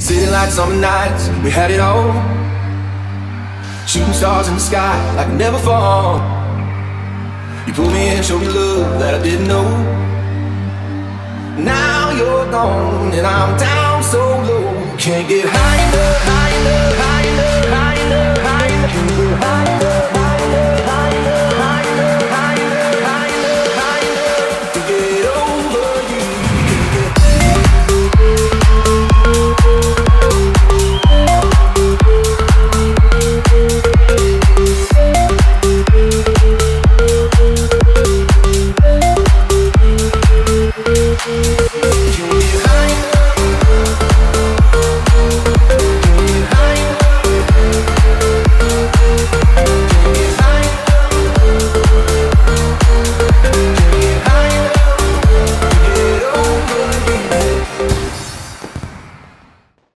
City lights, summer nights, we had it all. Shooting stars in the sky like never fall. You pulled me in, showed me love that I didn't know. Now you're gone and I'm down so low. Can't get high.